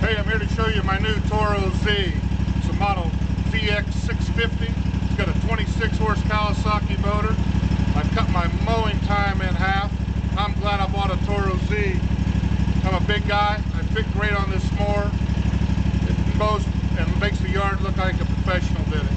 Hey, I'm here to show you my new Toro Z. It's a model ZX650. It's got a 26 horse Kawasaki motor. I've cut my mowing time in half. I'm glad I bought a Toro Z. I'm a big guy. I fit great on this mower. It mows and makes the yard look like a professional did it.